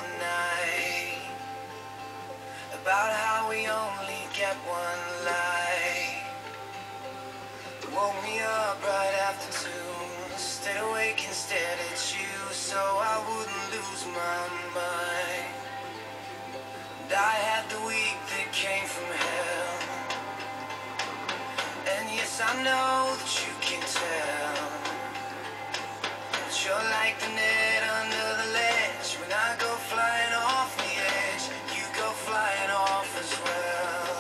night about how we only get one life. Woke me up right after two, stayed awake and stared at you so I wouldn't lose my mind. And I had the week that came from hell, and yes, I know that you can tell that you're like the net under the ledge. When I go flying off the edge, you go flying off as well.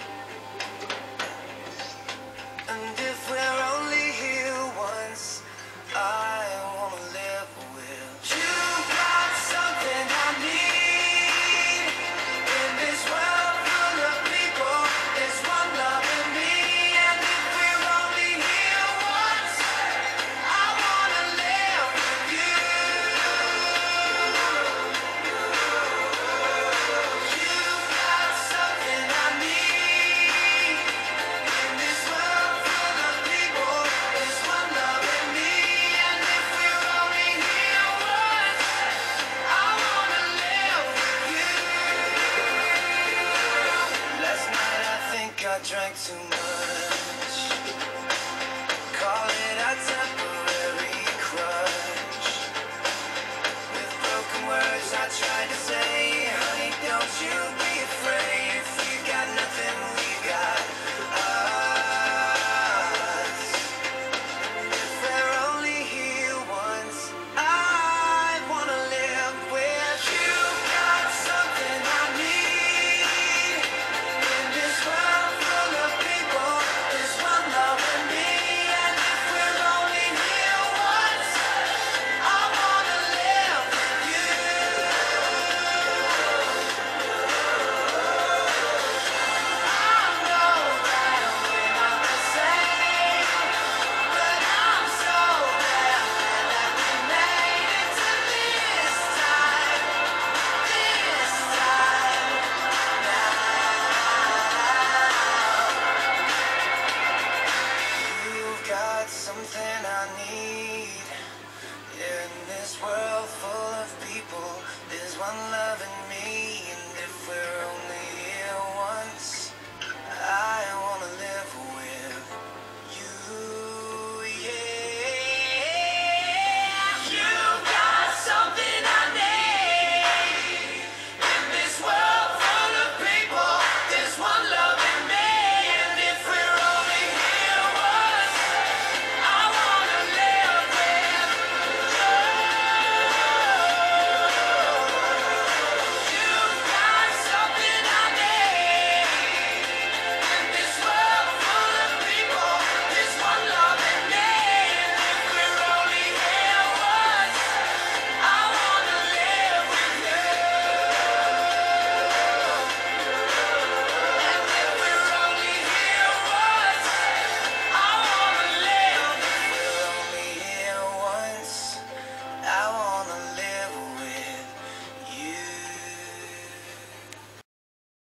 And if we're only here once, I wanna live with you. Got something I need in this world full of people. There's one loving me, and if we're only here once, I wanna live with you. You got something I need in this world full of people. There's one loving me, and if we're only here once, I wanna live with you. Last night I think I drank too much. Call it a temporary crush. With broken words I tried to say, honey, don't you be afraid. If we got nothing, we got us. If we're only here once, I wanna live with you. Got something I need in this world full of people. There's one loving me, and if we're only here once, I wanna live with you. I know that we're not the same, but I'm so glad that we made it to this time now. You've got something I need in this world full of people. There's one loving me,